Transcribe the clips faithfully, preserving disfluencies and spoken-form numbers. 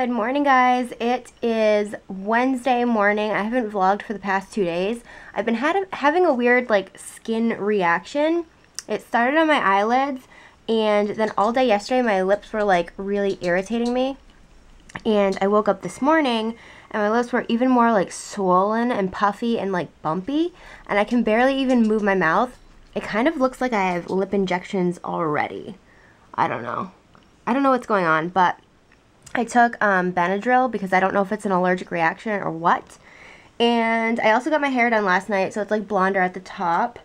Good morning, guys. It is Wednesday morning. I haven't vlogged for the past two days. I've been had, having a weird like skin reaction. It started on my eyelids, and then all day yesterday my lips were like really irritating me. And I woke up this morning and my lips were even more like swollen and puffy and like bumpy, and I can barely even move my mouth. It kind of looks like I have lip injections already. I don't know. I don't know what's going on, but I took um, Benadryl because I don't know if it's an allergic reaction or what. And I also got my hair done last night, so it's like blonder at the top.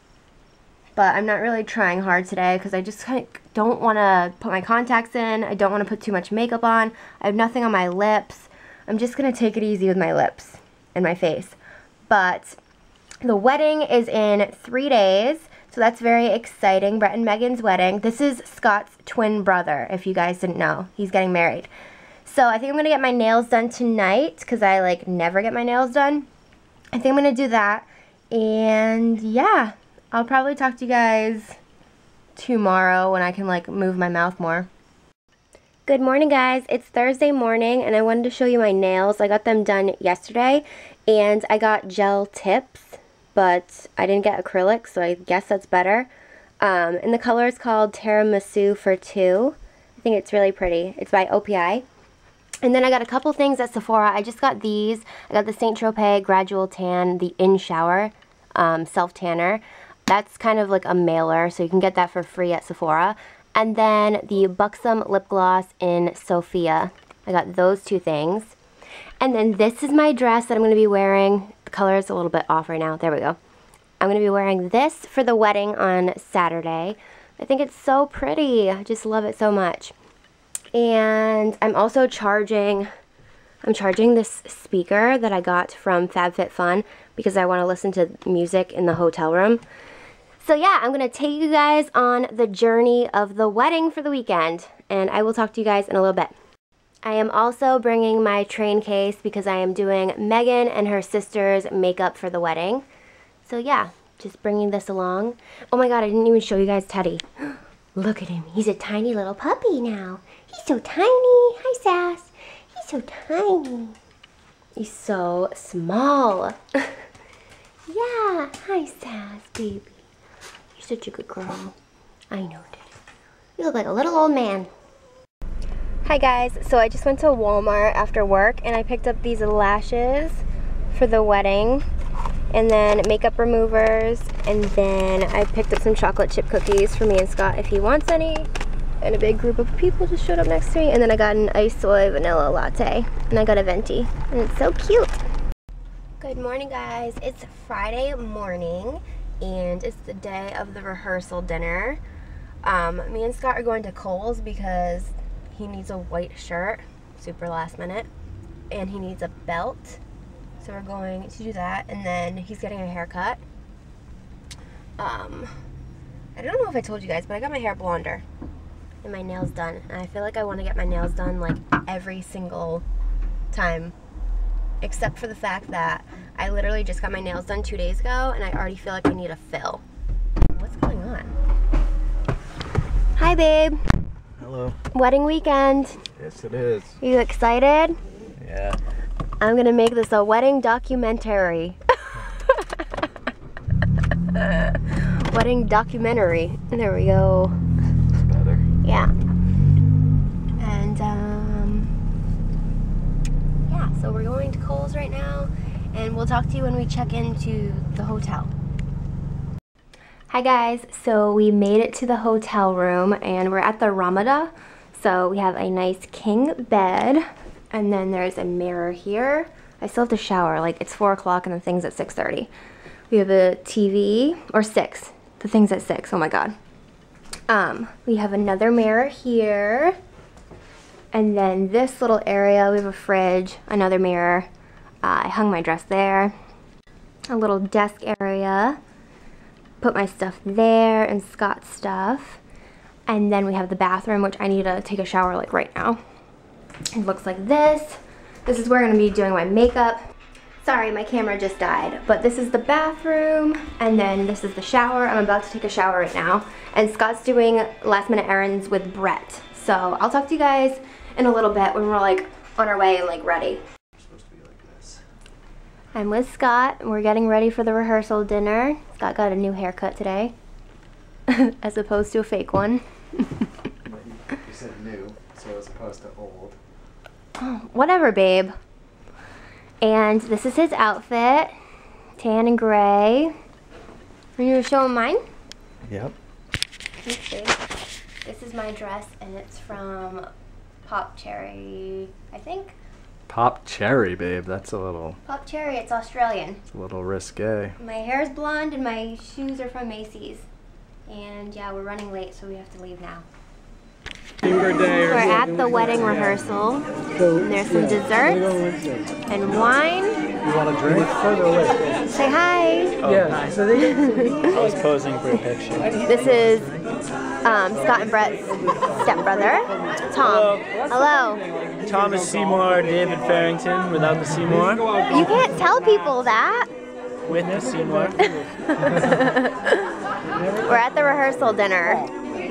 But I'm not really trying hard today because I just kind of don't want to put my contacts in. I don't want to put too much makeup on. I have nothing on my lips. I'm just going to take it easy with my lips and my face. But the wedding is in three days. So that's very exciting. Brett and Megan's wedding. This is Scott's twin brother, if you guys didn't know. He's getting married. So I think I'm going to get my nails done tonight because I like never get my nails done. I think I'm going to do that. And yeah, I'll probably talk to you guys tomorrow when I can like move my mouth more. Good morning, guys. It's Thursday morning and I wanted to show you my nails. I got them done yesterday and I got gel tips, but I didn't get acrylic, so I guess that's better. Um, and the color is called Tiramisu for Two. I think it's really pretty. It's by O P I. And then I got a couple things at Sephora. I just got these. I got the Saint Tropez Gradual Tan, the In Shower um, Self Tanner. That's kind of like a mailer, so you can get that for free at Sephora. And then the Buxom Lip Gloss in Sophia. I got those two things. And then this is my dress that I'm going to be wearing. The color is a little bit off right now. There we go. I'm going to be wearing this for the wedding on Saturday. I think it's so pretty. I just love it so much. And I'm also charging, I'm charging this speaker that I got from FabFitFun because I want to listen to music in the hotel room. So yeah, I'm going to take you guys on the journey of the wedding for the weekend. And I will talk to you guys in a little bit. I am also bringing my train case because I am doing Megan and her sister's makeup for the wedding. So yeah, just bringing this along. Oh my god, I didn't even show you guys Teddy. Look at him. He's a tiny little puppy now. He's so tiny. Hi, Sass. He's so tiny. He's so small. Yeah. Hi, Sass, baby. You're such a good girl. I know, Teddy. You look like a little old man. Hi guys, so I just went to Walmart after work and I picked up these lashes for the wedding, and then makeup removers, and then I picked up some chocolate chip cookies for me and Scott if he wants any, and a big group of people just showed up next to me, and then I got an iced soy vanilla latte, and I got a venti, and it's so cute. Good morning, guys. It's Friday morning and it's the day of the rehearsal dinner. Um, me and Scott are going to Kohl's because he needs a white shirt, super last minute, and he needs a belt. So we're going to do that, and then he's getting a haircut. Um, I don't know if I told you guys, but I got my hair blonder and my nails done. And I feel like I want to get my nails done like every single time, except for the fact that I literally just got my nails done two days ago, and I already feel like I need a fill. What's going on? Hi, babe. Hello. Wedding weekend. Yes, it is. Are you excited? Yeah. I'm gonna make this a wedding documentary. Wedding documentary. There we go. It's better. Yeah. And um, yeah, so we're going to Kohl's right now, and we'll talk to you when we check into the hotel. Hi guys, so we made it to the hotel room and we're at the Ramada. So we have a nice king bed, and then there's a mirror here. I still have to shower, like it's four o'clock and the thing's at six thirty. We have a T V, or six, the thing's at six, oh my god. Um, we have another mirror here, and then this little area, we have a fridge, another mirror. Uh, I hung my dress there. A little desk area. Put my stuff there and Scott's stuff. And then we have the bathroom, which I need to take a shower like right now. It looks like this. This is where I'm gonna be doing my makeup. Sorry, my camera just died. But this is the bathroom, and then this is the shower. I'm about to take a shower right now. And Scott's doing last minute errands with Brett. So I'll talk to you guys in a little bit when we're like on our way and like ready. It's supposed to be like this. I'm with Scott. We're getting ready for the rehearsal dinner. Scott got a new haircut today, as opposed to a fake one. You said new, so as opposed to old. Oh, whatever, babe. And this is his outfit, tan and gray. Are you gonna show him mine? Yep. Let's see. This is my dress, and it's from Pop Cherry, I think. Pop Cherry, babe. That's a little. Pop Cherry. It's Australian. It's a little risque. My hair is blonde, and my shoes are from Macy's. And yeah, we're running late, so we have to leave now. We're at the wedding rehearsal. And there's some desserts and wine. You want a drink? Further away. Say hi. Oh, yeah. So they. I was posing for a picture. This is um, Scott and Brett's stepbrother, Tom. Hello. Hello. Thomas Seymour, David Farrington, without the Seymour. You can't tell people that. With the Seymour. We're at the rehearsal dinner.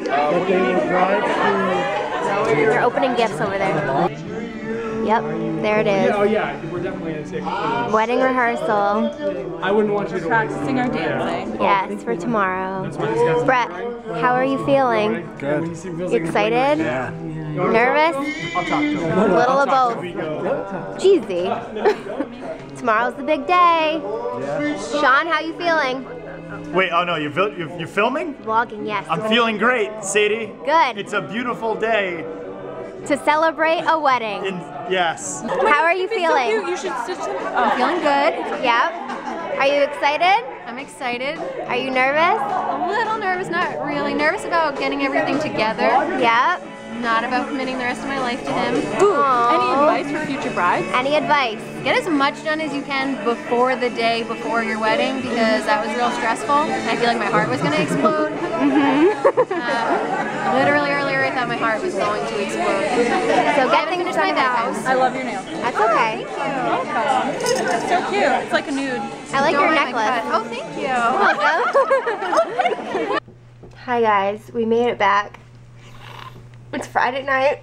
They're opening gifts over there. Yep, there it is. Oh yeah, we're definitely in six. Wedding rehearsal. I wouldn't want you to practicing our dancing. Yes, for tomorrow. Brett, how are you feeling? Good. You excited? Yeah. Nervous? I'll talk to him. A little of Talk both. to Vigo. Jeezy. Tomorrow's the big day. Sean, how you feeling? Wait, oh no, you're, fil- you're, you're filming? Vlogging, yes. I'm feeling great, Sadie. Good. It's a beautiful day. To celebrate a wedding. In, yes. How are you feeling? You should stitch them. I'm feeling good. Yep. Are you excited? I'm excited. Are you nervous? A little nervous, not really. Nervous about getting everything together. Yep. Not about committing the rest of my life to him. Aww. Any advice for future brides? Any advice? Get as much done as you can before the day before your wedding, because that was real stressful. I feel like my heart was going to explode. Mm-hmm. uh, literally earlier I thought my heart was going to explode. So get things finish my done. vows. I love your nails. That's okay. It's so cute. It's like a nude. I like Don't your mind my necklace. cut. Oh, thank you. Hi guys, we made it back. It's Friday night.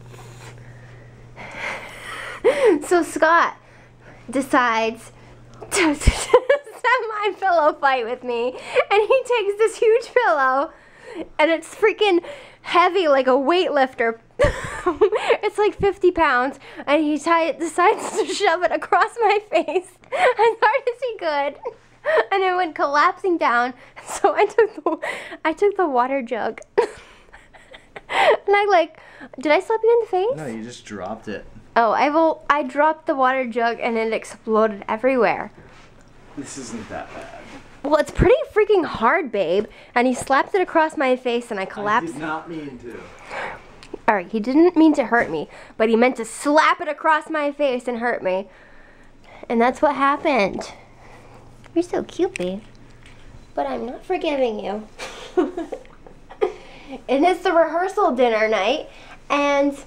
So Scott decides to semi-pillow fight with me, and he takes this huge pillow, and it's freaking heavy like a weightlifter. It's like fifty pounds, and he t- decides to shove it across my face as hard as he could, and it went collapsing down. So I took the, I took the water jug, and I like, did I slap you in the face? No, you just dropped it. Oh, I will. I dropped the water jug and it exploded everywhere. This isn't that bad. Well, it's pretty freaking hard, babe. And he slapped it across my face and I collapsed. I did not mean to. Alright, he didn't mean to hurt me, but he meant to slap it across my face and hurt me. And that's what happened. You're so cute, babe. But I'm not forgiving you. And it's the rehearsal dinner night, and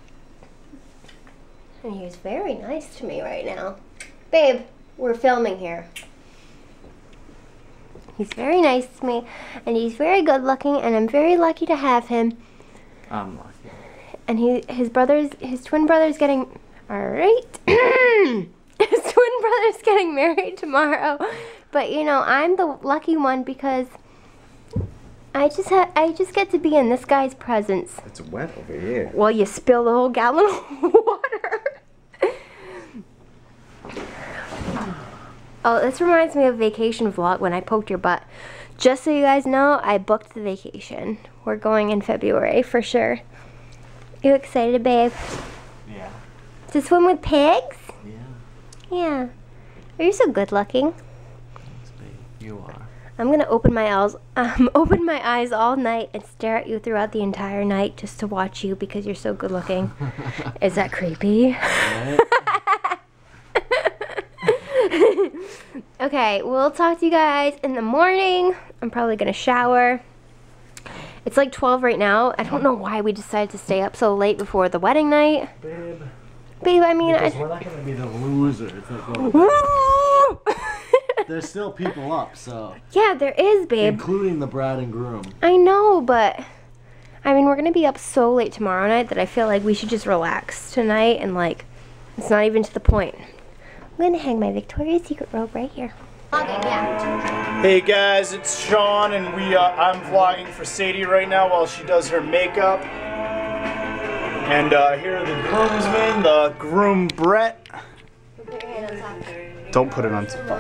And he's very nice to me right now. Babe, we're filming here. He's very nice to me, and he's very good looking, and I'm very lucky to have him. I'm lucky. And he, his brother's, his twin brother's getting, all right. His twin brother's getting married tomorrow. But you know, I'm the lucky one because I just ha I just get to be in this guy's presence. It's wet over here. Well, you spilled a whole gallon of water. Oh, this reminds me of a vacation vlog when I poked your butt. Just so you guys know, I booked the vacation. We're going in February for sure. You excited, babe? Yeah. To swim with pigs? Yeah. Yeah. Are you so good looking? Thanks, babe. You are. I'm gonna open my eyes, um, open my eyes all night and stare at you throughout the entire night just to watch you because you're so good looking. Is that creepy? Okay, we'll talk to you guys in the morning. I'm probably gonna shower. It's like twelve right now. I don't know why we decided to stay up so late before the wedding night. Babe. Babe, I mean, Because I... we're not going to be the losers. That go There's still people up, so. Yeah, there is, babe. Including the bride and groom. I know, but I mean, we're gonna be up so late tomorrow night that I feel like we should just relax tonight and like, it's not even to the point. I'm gonna hang my Victoria's Secret robe right here. Okay, yeah. Hey guys, it's Sean, and we uh, I'm vlogging for Sadie right now while she does her makeup. And uh, here are the groomsmen, the groom Brett. Don't put it on top.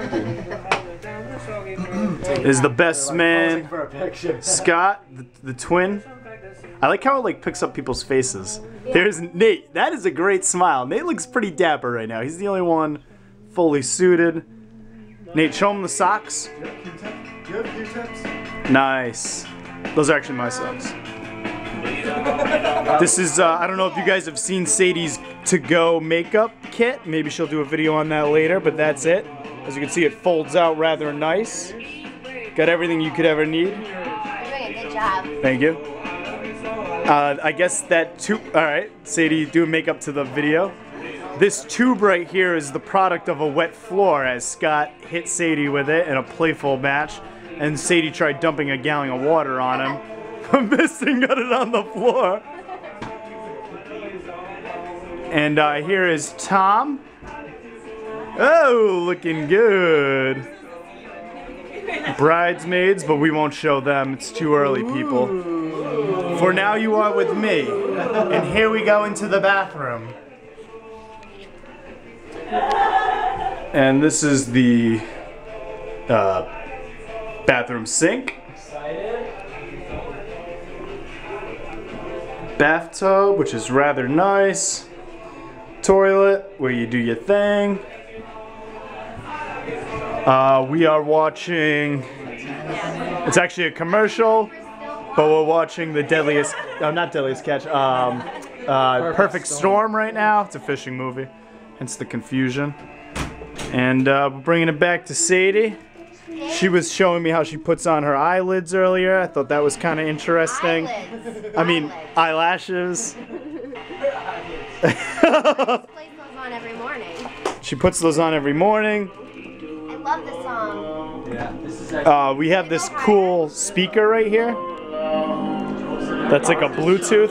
Is the best man Scott, the, the twin. I like how it like picks up people's faces. There's Nate. That is a great smile. Nate looks pretty dapper right now. He's the only one fully suited. Nate, show him the socks. Nice. Those are actually my socks. This is, uh, I don't know if you guys have seen Sadie's to-go makeup kit. Maybe she'll do a video on that later, but that's it. As you can see, it folds out rather nice. Got everything you could ever need. You're doing a good job. Thank you. Uh, I guess that tube, all right, Sadie, do makeup to the video. This tube right here is the product of a wet floor, as Scott hit Sadie with it in a playful match, and Sadie tried dumping a gallon of water on him. Missed and got it on the floor. And uh, here is Tom. Oh, looking good. Bridesmaids, but we won't show them. It's too early, people. For now, you are with me. And here we go into the bathroom. And this is the uh, bathroom sink. Bathtub, which is rather nice. Toilet, where you do your thing. Uh, we are watching, it's actually a commercial, but we're watching the Deadliest, oh, not Deadliest Catch, um, uh, Perfect, Perfect Storm. Storm right now. It's a fishing movie, hence the confusion. And uh, we're bringing it back to Sadie. She was showing me how she puts on her eyelids earlier. I thought that was kind of interesting. Eyelids. I mean, eyelashes. On every morning. She puts those on every morning. I love this song. Yeah, this is Uh, we have this cool speaker right here. That's like a Bluetooth.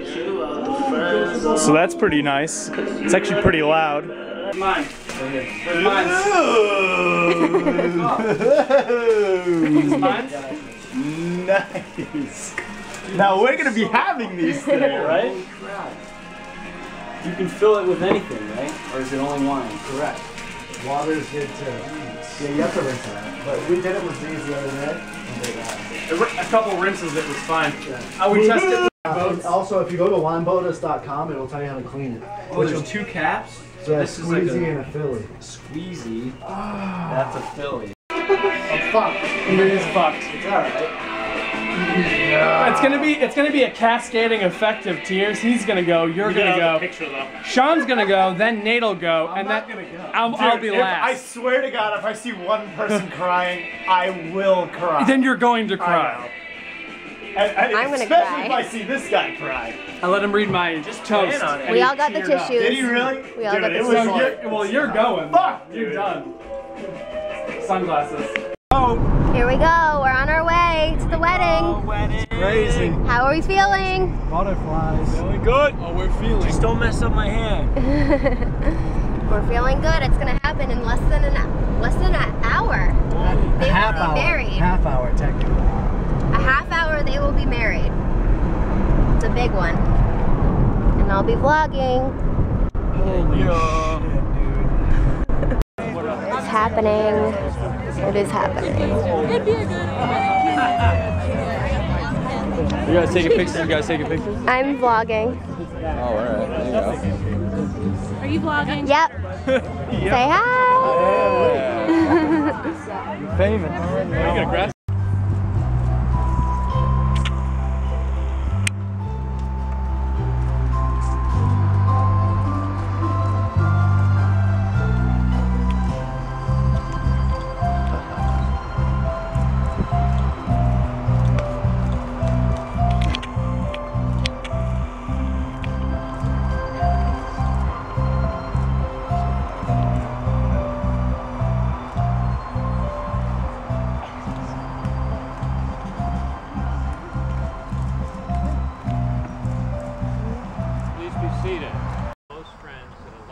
So that's pretty nice. It's actually pretty loud. mine. Mine. Nice. Now we're gonna be having these today, right? You can fill it with anything, right? Or is it only wine? Correct. Water's good too. Yeah, you have to rinse it. But we did it with these the other day. And they, uh, A couple rinses, it was fine. I would test it. and also, if you go to wine botas dot com, it'll tell you how to clean it. Oh, there's two caps? So yeah, this is like squeezy a and a Philly. squeezy. That's a Philly. Oh, fuck. It is fucked. It's alright. It's gonna be it's gonna be a cascading effect of tears. He's gonna go, you're gonna go. Picture though. Sean's gonna go, then Nate'll go, I'm and not then gonna go. I'll, Dude, I'll be if, last. I swear to God, if I see one person crying, I will cry. Then you're going to I cry. know. And, and I'm gonna especially cry. if I see this guy cry. I let him read my toast. plan on it. and We he all got the teared up. tissues. Did he really? We all Dude, got the it was So like, you're, well, you're going. Fuck, You're dude. done. Sunglasses. oh, Here we go. We're on our way to the wedding. wedding. Crazy. How are we feeling? Butterflies. Feeling good. Oh, we're feeling. Just don't mess up my hair. We're feeling good. It's gonna happen in less than an less than an hour. They Half will be hour. married. Half hour, technically. A half hour they will be married. It's a big one. And I'll be vlogging. Yeah. It's happening. It is happening. It'd be a good. You guys taking pictures? You guys taking pictures? I'm vlogging. Oh, alright. There you go. Are you vlogging? Yep. Say hi. You're famous. Are you gonna grab?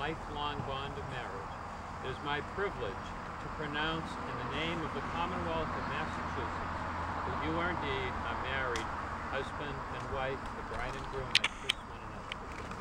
lifelong bond of marriage, it is my privilege to pronounce in the name of the Commonwealth of Massachusetts that you are indeed a married husband and wife, the bride and groom that kiss one another.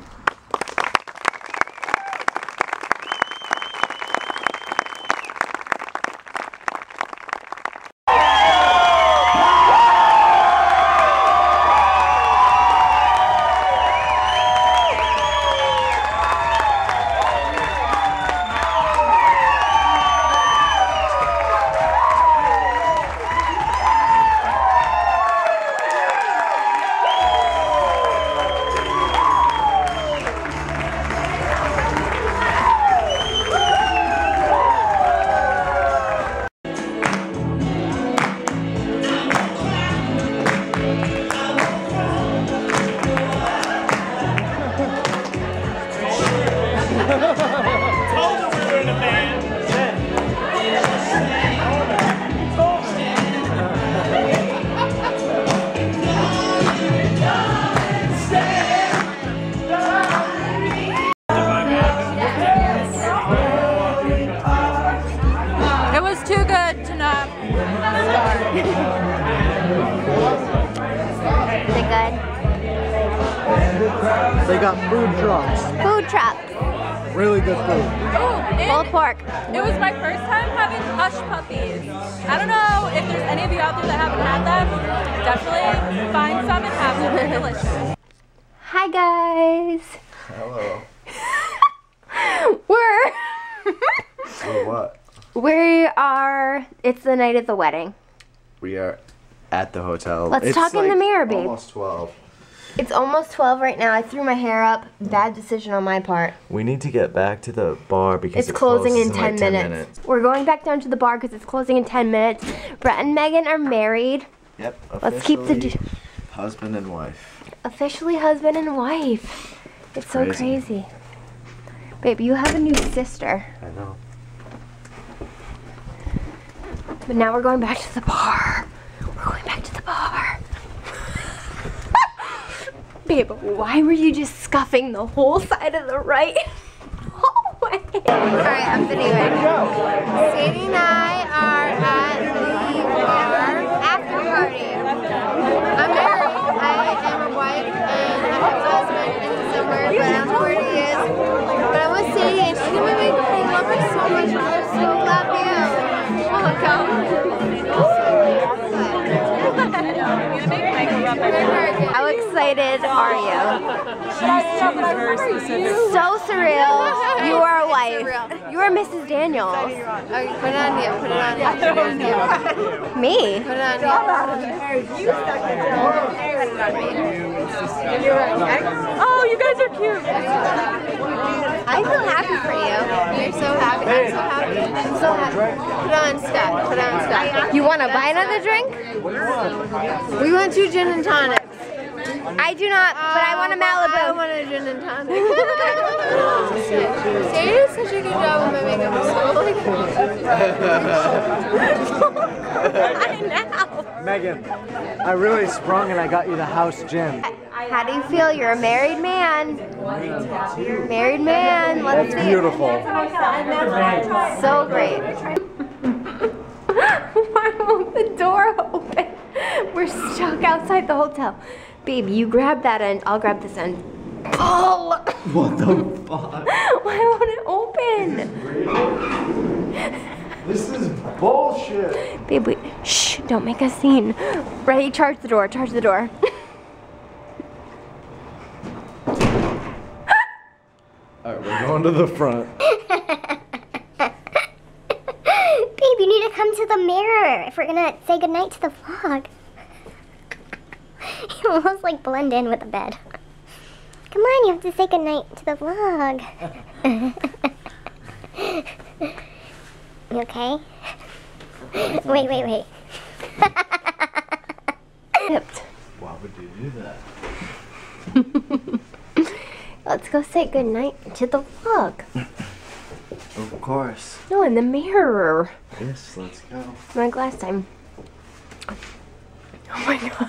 They got food trucks. Food truck. Really good food. Ooh, Pulled pork. It was my first time having hush puppies. I don't know if there's any of you out there that haven't had them. Definitely find some and have them. They're delicious. Hi guys. Hello. We're For what? we are. It's the night of the wedding. We are at the hotel. Let's It's talk in like the mirror, babe. Almost twelve. It's almost twelve right now. I threw my hair up. Bad decision on my part. We need to get back to the bar because It's it closing in closes ten, like ten minutes. minutes. We're going back down to the bar because it's closing in ten minutes. Brett and Megan are married. Yep. Let's keep the officially husband and wife. officially husband and wife. It's so Crazy. crazy. Babe, you have a new sister. I know. But now we're going back to the bar. We're going back to the bar. Babe, why were you just scuffing the whole side of the right hallway? Alright, I'm videoing. Sadie and I are at the bar after party. I'm married. I am a wife and I have a husband somewhere, but I don't know where he is. But I'm with Sadie and she's gonna make me love her so much. I'm so glad for you. Oh, come. How excited are you? So surreal. You are a wife. You are Missus Daniels. Okay, put it on you. Put it on you. Me? Put it on you. Oh, you guys are cute. I feel happy for you. You're so happy. I'm so happy. I'm so happy. Put it on, Scott. Put it on, Scott. You want to buy another drink? We want two gin and tonics. I do not, but I want a Malibu. I want a gin and tonic. Sadie did such a good job with my makeup. I know. Megan, I really sprung and I got you the house gym. How do you feel? You're a married man. Married man. Let's That's see. beautiful. So great. Why won't the door open? We're stuck outside the hotel. Babe, you grab that end. I'll grab this end. Pull. What the fuck? Why won't it open? This is bullshit. Babe, wait. Shh. Don't make a scene. Ready? Charge the door. Charge the door. Alright, we're going to the front. Babe, you need to come to the mirror if we're gonna say goodnight to the vlog. You almost like blend in with the bed. Come on, you have to say goodnight to the vlog. You okay? Wait, wait, wait. Why would you do that? Let's go say goodnight to the vlog. Of course. No, in the mirror. Yes, let's go. Like last time. Oh my god.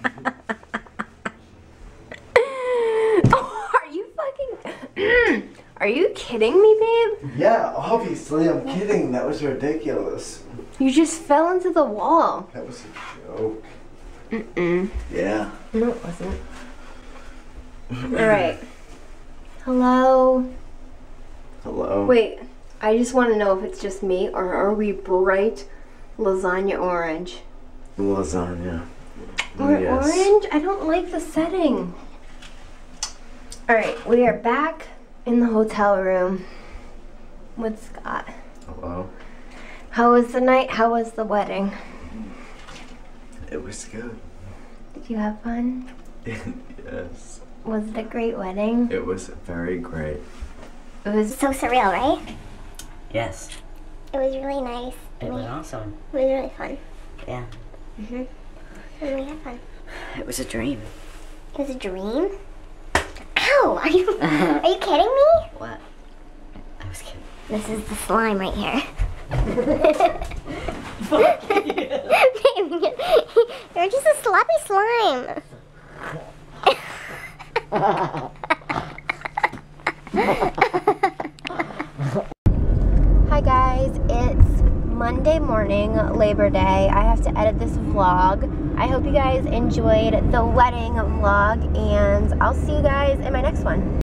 Oh, are you fucking... Are you kidding me, babe? Yeah, obviously I'm kidding. That was ridiculous. You just fell into the wall. That was a joke. Mm-mm. Yeah. No, it wasn't. Alright. Hello? Hello. Wait, I just want to know if it's just me or are we bright lasagna orange? Lasagna. Or Yes. orange? I don't like the setting. Alright, we are back in the hotel room with Scott. Hello. How was the night? How was the wedding? It was good. Did you have fun? Yes. Was it a great wedding? It was very great. It was So surreal, right? Yes, It was really nice. it and was we- awesome. It was really fun. Yeah, Mhm. And we had fun. it was a dream. It was a dream. Ow! Are you are you kidding me? What? I was kidding. This is the slime right here. You're just a sloppy slime. Hi guys, it's Monday morning, Labor Day. I have to edit this vlog. I hope you guys enjoyed the wedding vlog and I'll see you guys in my next one.